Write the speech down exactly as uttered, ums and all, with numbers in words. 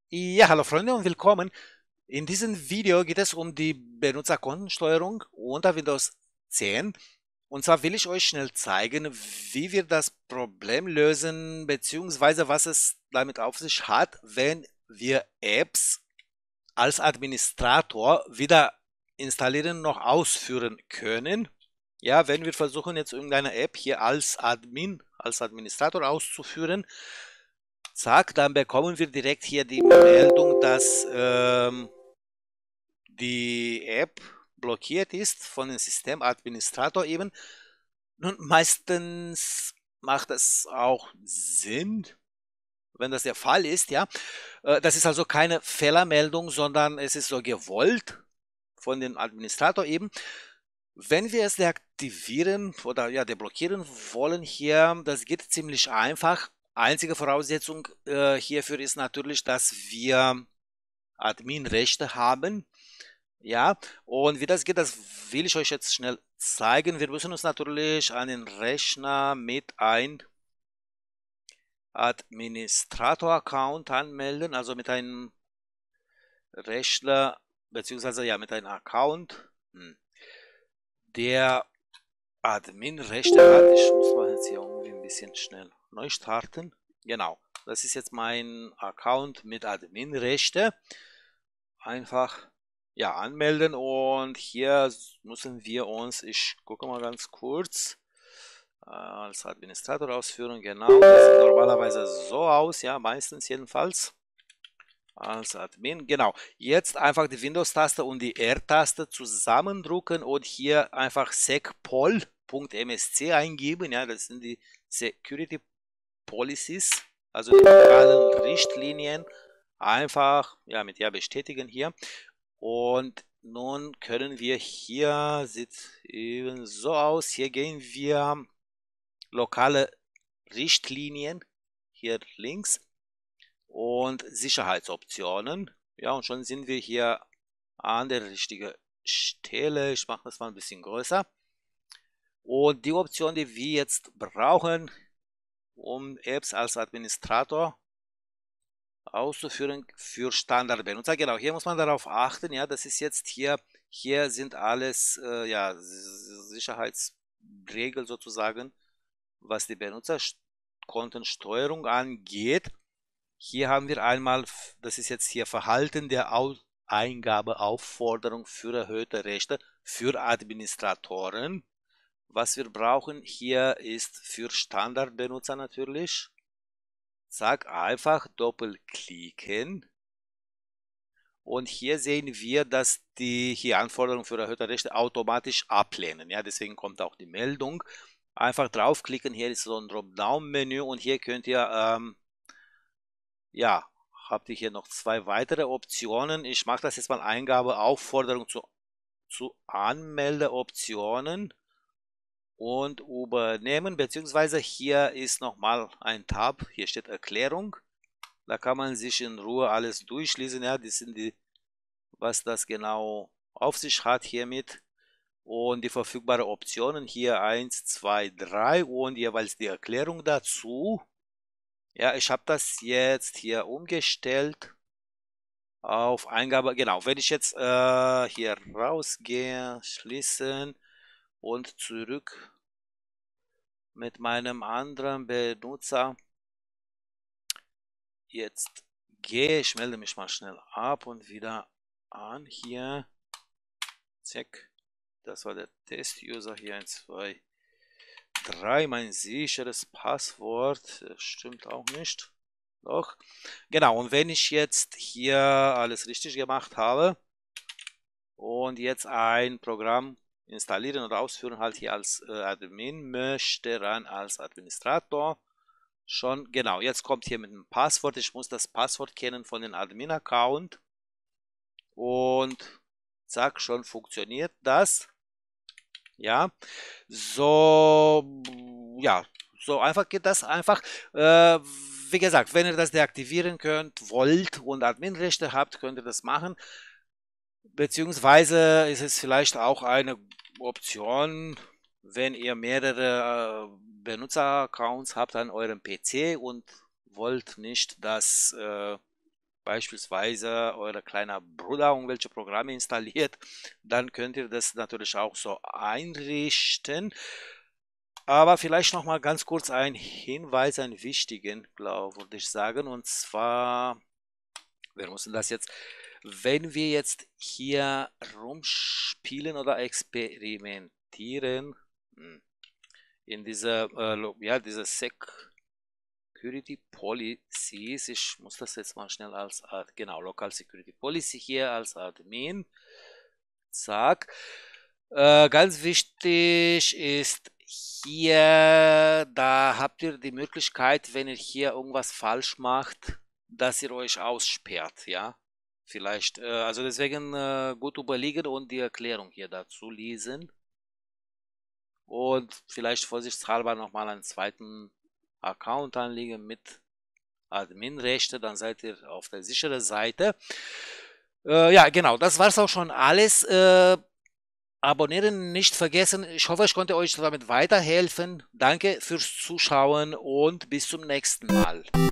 Ja, hallo Freunde und willkommen. In diesem Video geht es um die Benutzerkontensteuerung unter Windows zehn. Und zwar will ich euch schnell zeigen, wie wir das Problem lösen, beziehungsweise was es damit auf sich hat, wenn wir Apps als Administrator wieder installieren noch ausführen können. Ja, wenn wir versuchen jetzt irgendeine App hier als Admin, als Administrator auszuführen, zack, dann bekommen wir direkt hier die Meldung, dass ähm, die App blockiert ist von dem Systemadministrator eben. Nun, meistens macht es auch Sinn, wenn das der Fall ist, ja. Äh, Das ist also keine Fehlermeldung, sondern es ist so gewollt von dem Administrator eben. Wenn wir es deaktivieren oder ja deblockieren wollen hier, das geht ziemlich einfach. Einzige Voraussetzung äh, hierfür ist natürlich, dass wir Adminrechte haben. Ja, und wie das geht, das will ich euch jetzt schnell zeigen. Wir müssen uns natürlich an den Rechner mit ein Administrator-Account anmelden, also mit einem Rechner, beziehungsweise ja mit einem Account, hm, der Admin-Rechte hat. Ich muss mal jetzt hier irgendwie ein bisschen schnell neu starten. Genau, das ist jetzt mein Account mit Admin-Rechte. Einfach ja anmelden und hier müssen wir uns, ich gucke mal ganz kurz, äh, als Administrator ausführen. Genau, das sieht normalerweise so aus, ja, meistens jedenfalls. Als Admin, genau. Jetzt einfach die Windows-Taste und die R-Taste zusammendrücken und hier einfach secpol.msc eingeben. Ja, das sind die Security Policies, also die lokalen Richtlinien. Einfach ja, mit Ja bestätigen hier. Und nun können wir hier, sieht eben so aus, hier gehen wir lokale Richtlinien, hier links und Sicherheitsoptionen. Ja, und schon sind wir hier an der richtigen Stelle. Ich mache das mal ein bisschen größer. Und die Option, die wir jetzt brauchen, um Apps als Administrator auszuführen für Standardbenutzer. Genau, hier muss man darauf achten, ja, das ist jetzt hier, hier sind alles äh, ja, Sicherheitsregeln sozusagen, was die Benutzerkontensteuerung angeht. Hier haben wir einmal, das ist jetzt hier Verhalten der Eingabeaufforderung für erhöhte Rechte für Administratoren. Was wir brauchen hier ist für Standardbenutzer natürlich. Zack, einfach doppelklicken. Und hier sehen wir, dass die hier Anforderungen für erhöhte Rechte automatisch ablehnen. Ja, deswegen kommt auch die Meldung. Einfach draufklicken. Hier ist so ein Dropdown-Menü und hier könnt ihr ähm, ja, habt ihr hier noch zwei weitere Optionen. Ich mache das jetzt mal Eingabe Aufforderung zu, zu Anmeldeoptionen und übernehmen, beziehungsweise hier ist nochmal ein Tab, hier steht Erklärung. Da kann man sich in Ruhe alles durchlesen, ja, das sind die, was das genau auf sich hat hiermit. Und die verfügbaren Optionen hier eins, zwei, drei und jeweils die Erklärung dazu. Ja, ich habe das jetzt hier umgestellt auf Eingabe. Genau, wenn ich jetzt äh, hier rausgehe, schließen und zurück mit meinem anderen Benutzer jetzt gehe, ich melde mich mal schnell ab und wieder an hier. Zack, das war der Test-User hier, eins, zwei, drei, mein sicheres Passwort, das stimmt auch nicht. Doch, genau, und wenn ich jetzt hier alles richtig gemacht habe und jetzt ein Programm installieren oder ausführen, halt hier als äh, Admin möchte, ran als Administrator. Schon, genau, jetzt kommt hier mit dem Passwort. Ich muss das Passwort kennen von dem Admin-Account. Und zack, schon funktioniert das. Ja, so, ja, so einfach geht das einfach. Äh, wie gesagt, wenn ihr das deaktivieren könnt, wollt und Adminrechte habt, könnt ihr das machen. Beziehungsweise ist es vielleicht auch eine Option, wenn ihr mehrere äh, Benutzeraccounts habt an eurem P C und wollt nicht, dass äh, beispielsweise euer kleiner Bruder irgendwelche Programme installiert, dann könnt ihr das natürlich auch so einrichten. Aber vielleicht noch mal ganz kurz ein Hinweis, einen wichtigen, glaube würde ich sagen, und zwar, wir müssen das jetzt, wenn wir jetzt hier rumspielen oder experimentieren, in dieser, äh, ja, diese Security Policies, ich muss das jetzt mal schnell als, genau, Local Security Policy hier als Admin, zack, äh, ganz wichtig ist hier, da habt ihr die Möglichkeit, wenn ihr hier irgendwas falsch macht, dass ihr euch aussperrt, ja, vielleicht, äh, also deswegen äh, gut überlegen und die Erklärung hier dazu lesen und vielleicht vorsichtshalber nochmal einen zweiten Account anlegen mit Adminrechte, dann seid ihr auf der sicheren Seite. Äh, ja, genau, das war es auch schon alles. Äh, abonnieren nicht vergessen. Ich hoffe, ich konnte euch damit weiterhelfen. Danke fürs Zuschauen und bis zum nächsten Mal.